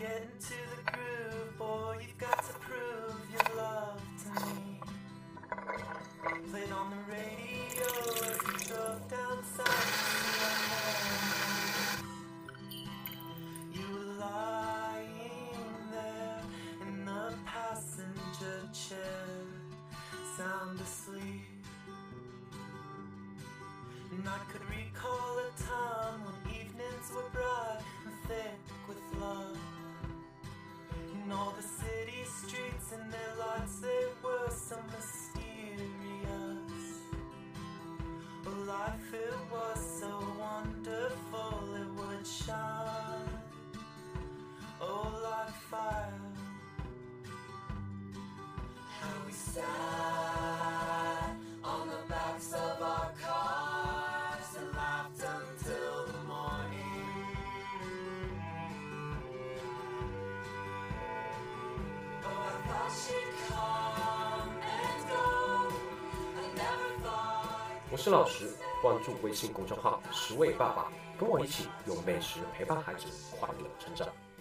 get into the groove, boy, you've got to prove your love to me. Played on the radio as you drove down south. You were lying there in the passenger chair, sound asleep. And I could recall a time when evenings were bright and thick with love. And all the city streets and their lights, they were so mysterious. Oh, life, it was so wonderful, it would shine, oh, like fire. How we sat on the backs of our cars and laughed until the morning. Oh, I thought she'd come and go. I never thought. 我是老石，关注微信公众号“十位爸爸”，跟我一起用美食陪伴孩子快乐成长。